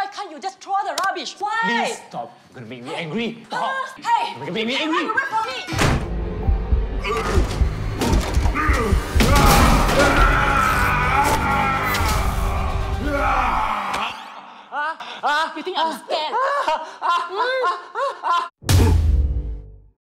can't you just throw the rubbish? Why? Please stop. You're gonna make me angry. Stop. Hey! You're gonna make me angry. Wait for me! You think I'm scared?